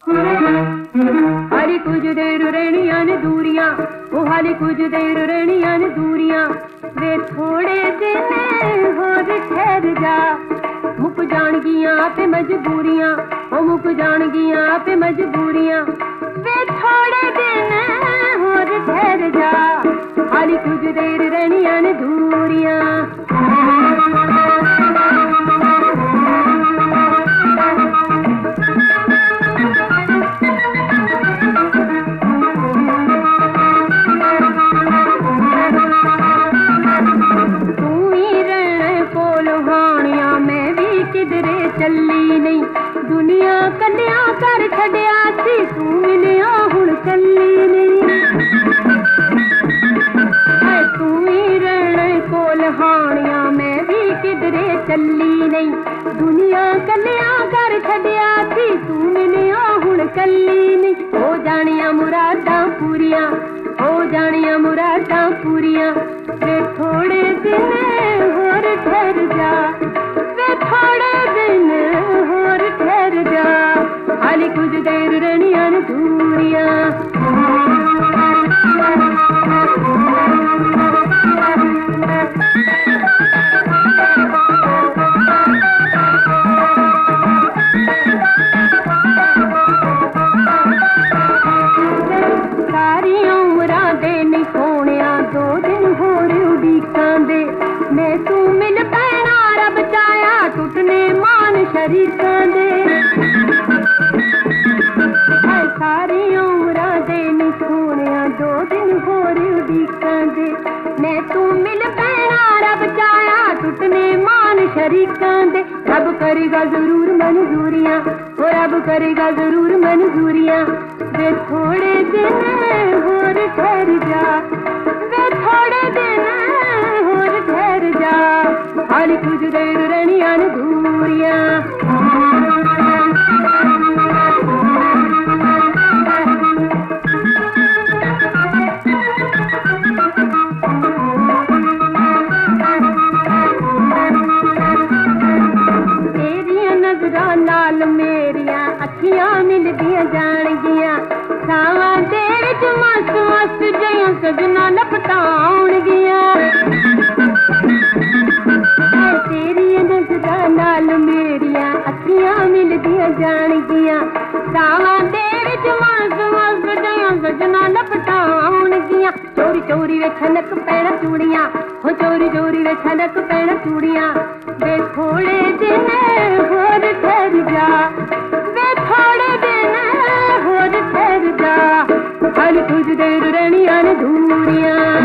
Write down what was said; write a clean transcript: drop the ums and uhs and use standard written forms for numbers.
हाली कुछ देर रहनियां ने दूरियां, ओ हाली कुछ देर रहनियां ने दूरियां, वे थोड़े दिन होर ठहर जा, मुक जाणगियां ते मजबूरियां, ओ मुक जाणगियां ते मजबूरियां, वे थोड़े दिन होर ठहर जा, हाली कुछ देर रहनियां ने दूरियां। चली नहीं दुनिया कन्या कर छड़िया सी, तू मिलिया हुण कली नहीं, तू ही रहने कोल हानिया, मैं भी किधरे चली नहीं, दुनिया कन्या कर छड़िया सी, तू मिलिया हुण कली नहीं, हो जानिया मुरादां पूरियां, हो जानिया मुरादां पूरियां, वे थोड़े दिन होर ठहर जा, वे थोड़े दिन होर ठहर जा, हाली कुछ देर रहनियां ने दूरियां। सारी उमरां दे नहीं सोनिया, 2 दिन होर उड़ीकां दे, मैं तू मिल पैना रब चाया, टुटने मान शरीकां दे, सारी उमरां दे नहीं सोनिया, 2 दिन होर उड़ीकां दे, मैं तू मिल पैना रब चाया, टुटने मान शरीकां दे, रब करेगा जरूर मंजूरियां, ओ रब करेगा जरूर मंजूरियां, वे थोड़े दिन होर ठहर जा, वे थोड़े दिन होर ठहर जा, हाली कुछ देर रहनियां ने दूरियां। तेरियां नजरां नाल मेरियां अखियां मिलदियां जाणगियां, सावां दे विच मस्त मस्त जियां सजना लपटाउणगियां, तेरियां नजरां नाल मेरियां अखियां मिलदियां जाणगियां, सावां दे विच मस्त मस्त जियां सजना लपटाउणगियां, चोरी चोरी वे छनक पैना चूड़ियां, हो चोरी चोरी वे छनक पैना चूड़ियां, वे थोड़े दिन होर ठहर जा, वे थोड़े दिन होर ठहर जा, हाली कुछ देर रहनियां ने दूरियां।